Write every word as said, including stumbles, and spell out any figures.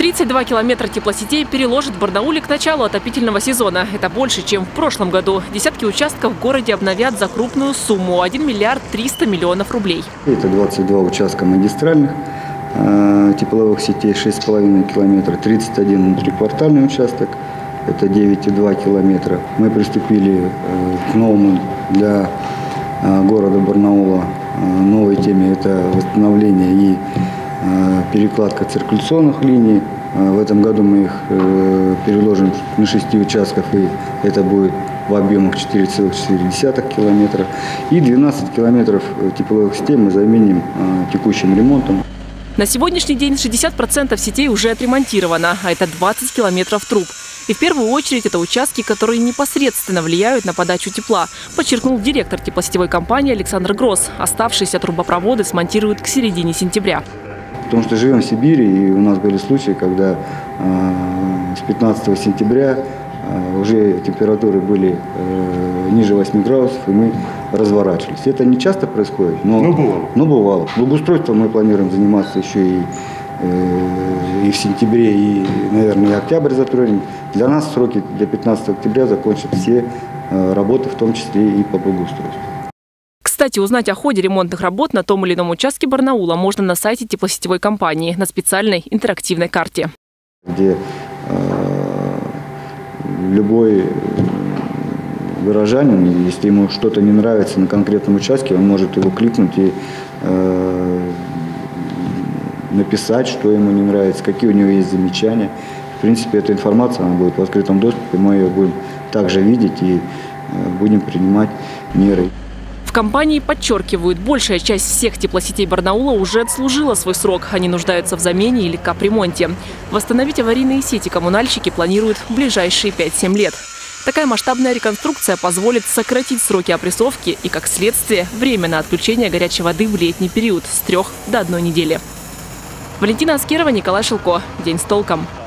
тридцать два километра теплосетей переложат в Барнауле к началу отопительного сезона. Это больше, чем в прошлом году. Десятки участков в городе обновят за крупную сумму – один миллиард триста миллионов рублей. Это двадцать два участка магистральных э, тепловых сетей, шесть с половиной километров, тридцать один внутриквартальный участок, это девять и два километра. Мы приступили э, к новому для э, города Барнаула э, новой теме – это восстановление и перекладка циркуляционных линий. В этом году мы их переложим на шести участках, и это будет в объемах четыре целых четыре десятых километра. И двенадцать километров тепловых сетей мы заменим текущим ремонтом. На сегодняшний день шестьдесят процентов сетей уже отремонтировано, а это двадцать километров труб. И в первую очередь это участки, которые непосредственно влияют на подачу тепла, подчеркнул директор теплосетевой компании Александр Гросс. Оставшиеся трубопроводы смонтируют к середине сентября. Потому что живем в Сибири, и у нас были случаи, когда э, с пятнадцатого сентября э, уже температуры были э, ниже восьми градусов, и мы разворачивались. Это не часто происходит, но, но бывало. Но бывало. Благоустройством мы планируем заниматься еще и, э, и в сентябре, и, наверное, и октябрь затронем. Для нас сроки для пятнадцатого октября закончат все э, работы, в том числе и по благоустройству. Кстати, узнать о ходе ремонтных работ на том или ином участке Барнаула можно на сайте теплосетевой компании на специальной интерактивной карте. Где э, любой горожанин, если ему что-то не нравится на конкретном участке, он может его кликнуть и э, написать, что ему не нравится, какие у него есть замечания. В принципе, эта информация она будет в открытом доступе, мы ее будем также видеть и э, будем принимать меры. В компании подчеркивают, большая часть всех теплосетей Барнаула уже отслужила свой срок. Они нуждаются в замене или капремонте. Восстановить аварийные сети коммунальщики планируют в ближайшие пять-семь лет. Такая масштабная реконструкция позволит сократить сроки опрессовки и, как следствие, время на отключение горячей воды в летний период с трех до одной недели. Валентина Аскерова, Николай Шилко. День с толком.